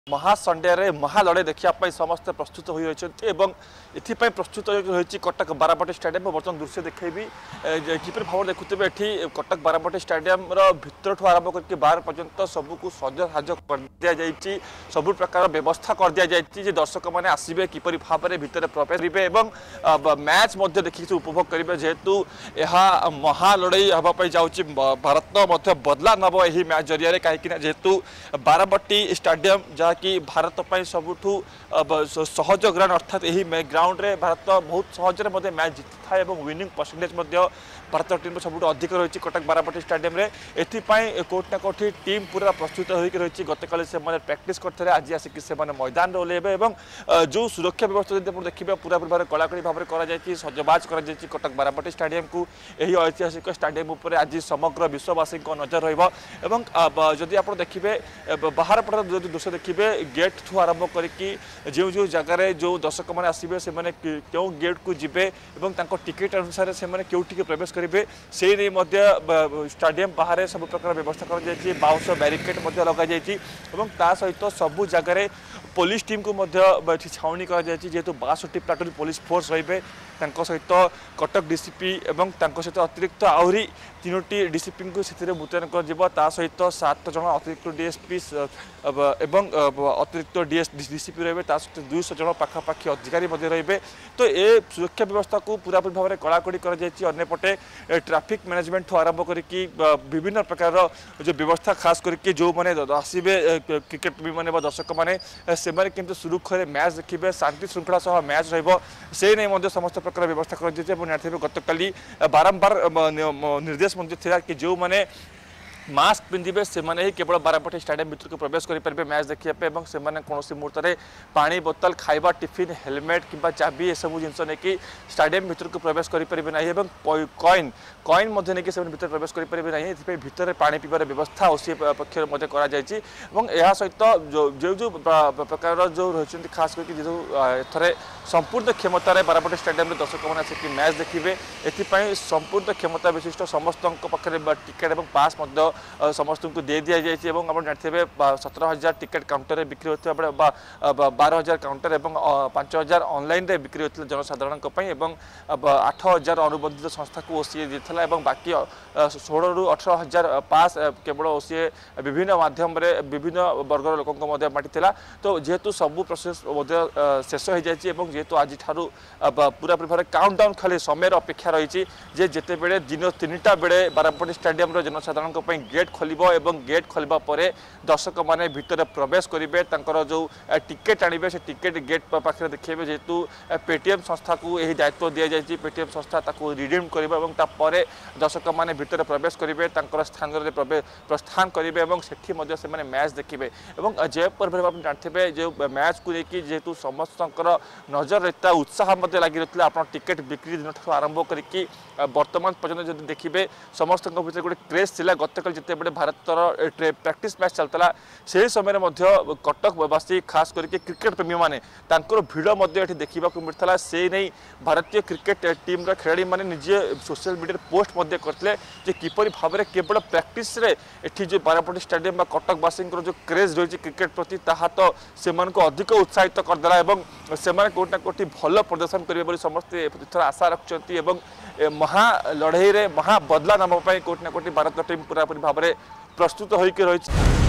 महासंडे महालड़े देखा समस्त प्रस्तुत हो रही प्रस्तुत रही कटक बारापटी स्टाडियम बर्तमान दृश्य देखी किपर भाव देखुए ये कटक बारापटी स्टाडियम भर ठू आरंभ करके बाहर पर्यंत सबको सजसाज कर दि सबु प्रकार व्यवस्था कर दि जाए दर्शक मैंने आसवे किपर भाव में भितर प्रवेश करेंगे मैच देखिए उपभोग करेंगे जेहेतु यह महालड़ई हाँपाई जाऊँगी भारत बदला नब यही मैच जरिया कहीं जेहेतु बारापटी स्टाडियम कि भारत सबुठू सहज ग्राउंड अर्थात यही ग्राउंड रे भारत बहुत सहजरे मैच जीति था विनिंग परसेंटेज भारत टीम सब अधिक रही कटक बारापटी स्टाडियम रे एथिपाई कोट ना कोठी टीम पूरा प्रस्तुत होकर रही गतकाली से प्रैक्टिस करते आज आसिक मैदान ओल्लैबे जो सुरक्षा व्यवस्था देखिए पूरा पूरी कड़ाकड़ी भाव में सजबाज कर कटक बारापटी स्टाडियम को यही ऐतिहासिक स्टाडियम आज समग्र विश्ववासी नजर रही आप देखिए बाहर पट जो दृश्य देखिए गेट ठू आरंभ करके जो जगार जो दर्शक मैंने आसवे से क्यों गेट को जीवे टिकेट अनुसार से क्योंटी प्रवेश करेंगे से नहीं स्टाडियम बाहर सब प्रकार व्यवस्था कर बाउंस बैरिकेड लग जाता सहित सबू जगार पुलिस टीम को छाउनी जेहेतु 62 प्लाटून पुलिस फोर्स रे सहित कटक डीसीपी सहित अतिरिक्त आहरी 3टी डीसीपी को मुतयन कर सहित 7 जन अतिरिक्त डीएसपी अतिरिक्त डीसीपी रे सहित 200 जन पाखापाखि अधिकारी रे तो ये सुरक्षा व्यवस्था को पूरा पूरी भाव में कड़ाकड़ी करपटे ट्रैफिक मैनेजमेंट ठू आरंभ करके विभिन्न प्रकार जो व्यवस्था खास करके जो मैंने आसवे क्रिकेट प्रेमी मैंने दर्शक मैंने से सुरुखुरे मैच देखिए शांति श्रृंखला सह मैच रे नहीं समस्त प्रकार व्यवस्था कर गतकाली बारंबार निर्देश था कि जो मैंने मास्क पिंधे से ही केवल बारापटी स्टाडियम भर को प्रवेश करेंगे मैच देखिए से कौन मुहूर्त में पानी बोतल खाइबा टिफिन हेलमेट कि चाबी ये सब जिन नहीं स्टाडियम भर को प्रवेश करेंगे ना कॉइन कॉइन नहीं भर प्रवेश करेंगे ना भितर पानी पीबार व्यवस्था ओसी पक्ष सहित जो जो प्रकार जो रही खास करके जो एथरे संपूर्ण क्षमतार बारापटी स्टाडियम दर्शक मैंने आसिक मैच देखिए एपाई संपूर्ण क्षमता विशिष्ट समस्त पाखे टिकेट और पास समस्त को दे दि जाए आप जानते 17,000 टिकेट काउंटर में बिक्री होता 12,000 काउंटर और 5,000 ऑनलाइन रे बिक्री होता जनसाधारण 8,000 अनुबंधित संस्था को ओसीए देता बाकी 16,000 ରୁ 18,000 पास केवल ओसीए विभिन्न माध्यम विभिन्न वर्गर लोक बांटी तो जेहेतु सबू प्रोसेस शेष हो जाए जेहेतु आज पूरा पूरी भाव काउंटडाउन खाली समय अपेक्षा रही जिते बड़े दिन 3टा बेले बारापटी स्टाडियम जनसाधारण गेट खोल गेट खोलवा पर दर्शक मैंने भितर प्रवेश करेंगे जो टिकेट आने से टिकेट गेट पाखे देखिए जेहेतु पेटीएम संस्था को यही दायित्व दि जाए पेटीएम संस्था रिडीम कर दर्शक मैंने भितर प्रवेश करेंगे स्थान प्रस्थान करेंगे से मैच देखिए जयपुर आप जानते जो मैच को लेकिन जेहेतु समस्त नजर रहता उत्साह लगी रही आप टिकेट बिक्री दिन आरंभ करके वर्तमान पर्यटन जब देखिए समस्त भर गोटे क्रेज था गतकाल जिते बड़े भारत प्रैक्टिस मैच चलता से समय कटकवासी खास करके क्रिकेट प्रेमी मैंने भिड़ देखा मिलता से नहीं भारतीय क्रिकेट टीम खेलाड़ी मैंने निजे सोशल मीडिया पोस्ट करते किपर भाव में केवल प्रैक्टिस ये जो बारापटी स्टाडियम कटकवासी जो क्रेज रही क्रिकेट प्रति तो से अधिक उत्साहित करदेला से कोटि ना कोटि भल प्रदर्शन करेंगे समस्ते आशा रखुच्च महालड़ई महाबदला नाम कोटि ना कोटि भारत टीम पूरा पूरी भाव में प्रस्तुत होकर रही।